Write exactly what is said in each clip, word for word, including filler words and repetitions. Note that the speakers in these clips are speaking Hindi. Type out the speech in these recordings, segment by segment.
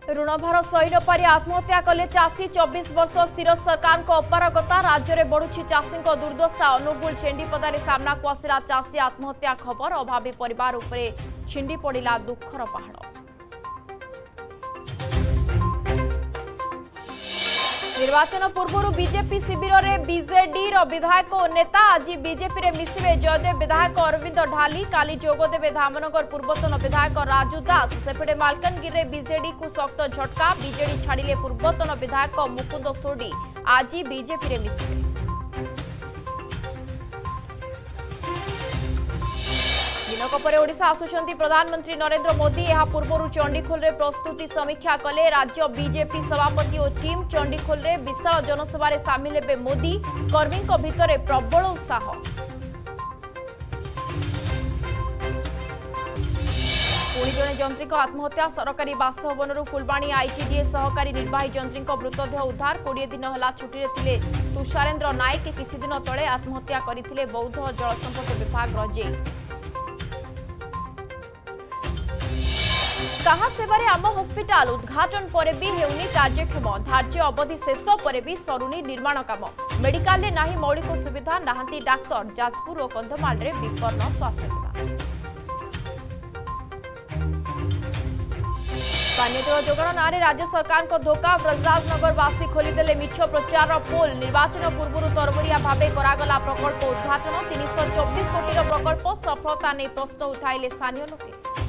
ऋणभार सही न पारि आत्महत्या कले चाषी चौबीस वर्ष स्थिर सरकार को अपारगता राज्य में बढ़ुछि चाषी दुर्दशा अनुगुल छेंडीपदार सामना को आसला चाषी आत्महत्या खबर अभावी परिवार उपरे छिंडी पड़ा दुखर पहाड़। निर्वाचन पूर्व बीजेपी शिविर में बीजेडी विधायक और नेता आज बीजेपी रे मिसिबे जयदेव विधायक अरविंद ढाली काली जोगदेवे धामनगर पूर्वतन विधायक राजू दास सेपटे मालकानगिरी में बीजेडी को शक्त झटका बीजेडी छाड़िले पूर्वतन विधायक मुकुंद सोडी आज बीजेपी रे मिसिबे। दिनक पर ओडिशा आसुचंती प्रधानमंत्री नरेंद्र मोदी यह पूर्व चंडीखोल रे प्रस्तुति समीक्षा कले राज्य बीजेपी सभापति और टीम चंडीखोल रे विशाल जनसभा रे शामिल हेबे मोदी कर्मी भितर प्रबल उत्साह। पुणी जने जंत्री आत्महत्या सरकारी बासभवन फुलबाणी आईटीडीए सहकारी निर्वाही जंत्री मृतदेह उद्धार कोड़े दिन है छुट्टी रे थिले तुषारेन्द्र नायक किछि दिन तले आत्महत्या करथिले बौद्ध जलसंपद विभाग रजे। कहा सेवारे आम हस्पिटाल उद्घाटन पर भी हेउनी कार्यक्षम धार्य अवधि शेष पर भी सरुनी निर्माण काम मेडिकल में नाही मौलिक सुविधा नाहांती डाक्तर जाजपुर और कंधमाल रे विपन्न स्वास्थ्य सेवा। पानी जल जोगाण नारे राज्य सरकार को धोखा ब्रजराजनगरवासी खोलीदेले मिछ प्रचार पोल निर्वाचन पूर्व तरबरिया भावे करागला प्रकल्प उद्घाटन तीन सौ चौबीस कोटी प्रकल्प सफलता नहीं प्रश्न उठाइले स्थानीय लोके।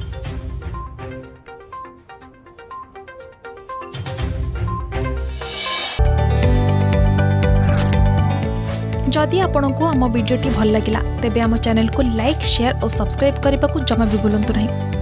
जदि आपंक आम भिडी भल लगा तेब आम चैनल को लाइक शेयर और सब्सक्राइब करने को जमा भी भूलु नहीं।